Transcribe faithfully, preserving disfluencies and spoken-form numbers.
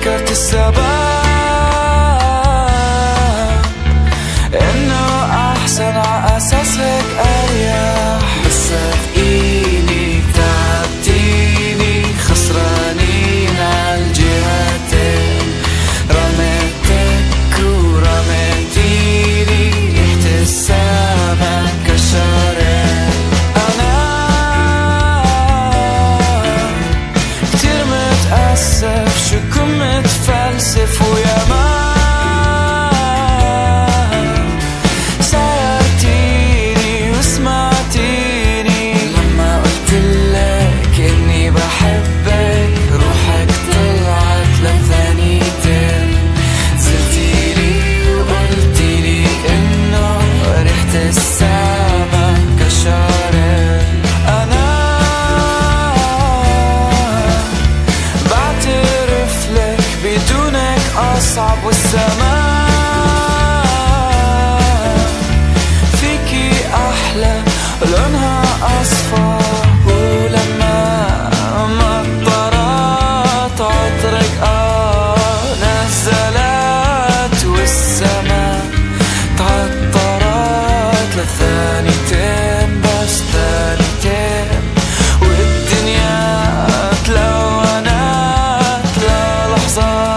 فكرت السبب إنه أحسن عأساسك أريح، بس صدقيني تعبتيني خسرانين عالجهتين، رميتك ورميتيني ريحة السما كاشاريل. أنا كتير متأسف شو كنت متفلسف ويا ما صعب والسماء فيكي أحلى لونها أصفر، ولما مطرت عطرك آه نزلت والسماء تعطرت لثانيتين بس ثانيتين، والدنيا تلونت للحظة